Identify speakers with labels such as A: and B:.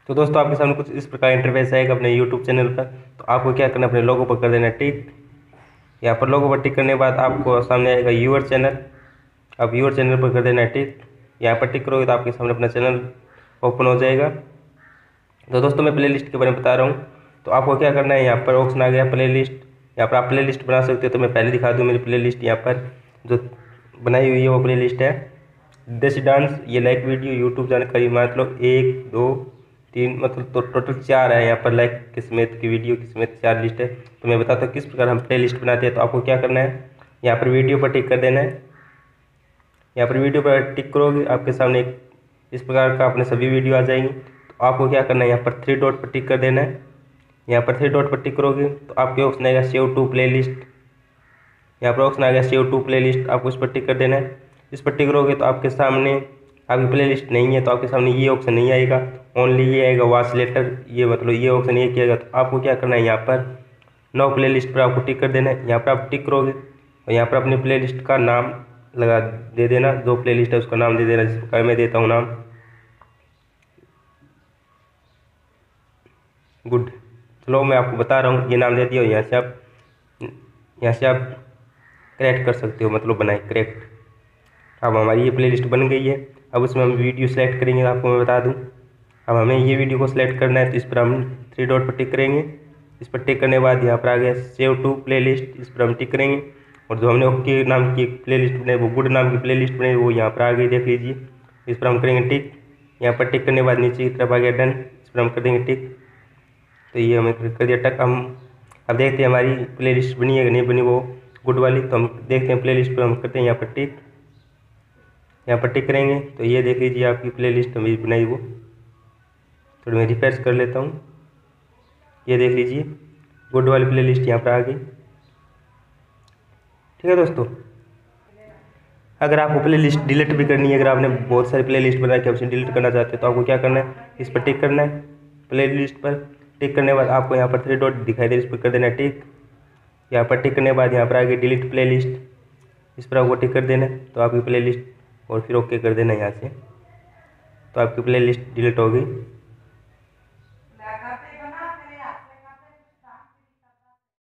A: तो दोस्तों आपके सामने कुछ इस प्रकार इंटरफेस आएगा अपने यूट्यूब चैनल पर। तो आपको क्या करना है, अपने लोगो पर कर देना टिक। यहाँ पर लोगो पर टिक करने के बाद आपको सामने आएगा यूअर चैनल। आप यूअर चैनल पर कर देना है टिक। यहाँ पर टिक करोगे तो आपके सामने अपना चैनल ओपन हो जाएगा। तो दोस्तों मैं प्ले लिस्ट के बारे में बता रहा हूँ। तो आपको क्या करना है, यहाँ पर ऑप्शन आ गया प्ले लिस्ट। यहाँ पर आप प्ले लिस्ट बना सकते हो। तो मैं पहले दिखा दूँ मेरी प्ले लिस्ट। यहाँ पर जो बनाई हुई है वो प्ले लिस्ट है देसी डांस, ये लाइक वीडियो, यूट्यूब जानकारी, मतलब 1 2 3 मतलब तो टोटल 4 है यहाँ पर लाइक की समेत की वीडियो की समेत 4 लिस्ट है। तो मैं बताता हूँ किस प्रकार हम प्ले लिस्ट बनाते हैं। तो आपको क्या करना है, यहाँ पर वीडियो पर टिक कर देना है। यहाँ पर वीडियो पर टिक करोगे आपके सामने एक इस प्रकार का अपने सभी वीडियो आ जाएंगी। तो आपको क्या करना है, यहाँ पर 3 डॉट पर टिक कर देना है। यहाँ पर 3 डॉट पर टिक करोगे तो आपके ऑप्शन आएगा सेव टू प्ले लिस्ट। यहाँ पर ऑप्शन आ गया सेव टू प्ले लिस्ट, आपको इस पर टिक कर देना है। इस पर टिक करोगे तो आपके सामने आपकी प्ले लिस्ट नहीं है, तो आपके सामने ये ऑप्शन नहीं आएगा, ओनली ये आएगा वॉच लेटर, ये मतलब ये ऑप्शन ये किया तो आपको क्या करना है, यहाँ पर नो प्ले लिस्ट पर आपको टिक कर देना है। यहाँ पर आप टिक करोगे और यहाँ पर अपनी प्ले लिस्ट का नाम लगा दे देना, जो प्ले लिस्ट है उसका नाम दे देना, जिस प्रकार मैं देता हूँ नाम गुड। चलो मैं आपको बता रहा हूँ, ये नाम दे दिया। यहाँ से आप करेक्ट कर सकते हो, मतलब बनाए करेक्ट। अब हमारी ये प्लेलिस्ट बन गई है। अब उसमें हम वीडियो सेलेक्ट करेंगे, आपको मैं बता दूं। अब हमें ये वीडियो को सिलेक्ट करना है, तो इस पर हम 3 डॉट पर टिक करेंगे। इस पर टिक करने के बाद यहाँ पर आ गया सेव टू प्लेलिस्ट, इस पर हम टिक करेंगे। और जो हमने ओके नाम की प्लेलिस्ट बनाई, वो गुड नाम की प्लेलिस्ट बनाई, वो यहाँ पर आ गई, देख लीजिए। इस पर हम करेंगे टिक। यहाँ पर टिक करने के बाद नीचे की तरफ आ गया डन, इस पर हम कर देंगे टिक। तो ये हमें कर दिया टक। हम अब देखते हैं हमारी प्लेलिस्ट बनी है कि नहीं बनी वो गुड वाली। तो हम देखते हैं प्लेलिस्ट पर हम करते हैं यहाँ पर टिक। यहाँ पर टिक करेंगे तो ये देख लीजिए आपकी प्लेलिस्ट हमें बनाई वो। तो मैं रिफ्रेश कर लेता हूँ, ये देख लीजिए गुड वाली प्लेलिस्ट यहाँ पर आ गई। ठीक है दोस्तों, अगर आपको प्लेलिस्ट डिलीट भी करनी है, अगर आपने बहुत सारी प्लेलिस्ट बना के उसे डिलीट करना चाहते हैं, तो आपको क्या करना है, इस पर टिक करना है। प्लेलिस्ट पर टिक करने के बाद आपको यहाँ पर 3 डॉट दिखाई दे, इस पर कर देना है टिक। यहाँ पर टिक करने के बाद यहाँ पर आ गई डिलीट प्लेलिस्ट, इस पर आपको टिक कर देना है। तो आपकी प्लेलिस्ट और फिर ओके कर देना यहाँ से, तो आपकी प्लेलिस्ट डिलीट हो गई।